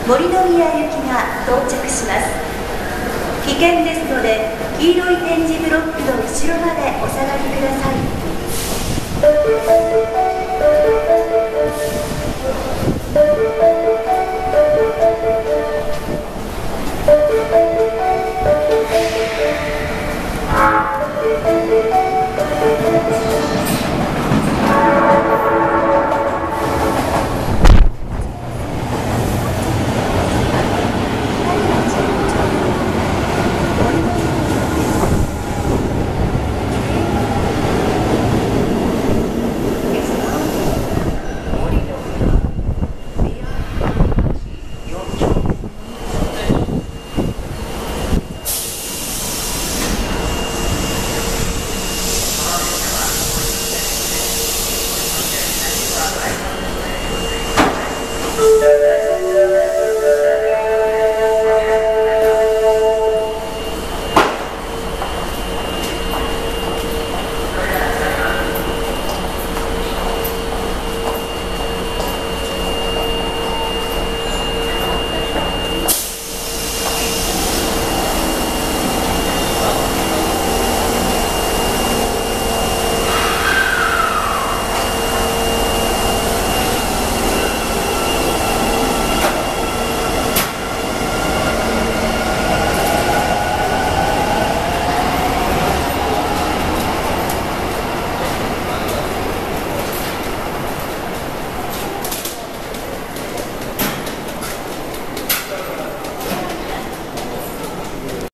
森の宮行きが到着します。危険ですので、黄色い点字ブロックの後ろまでお下がりください。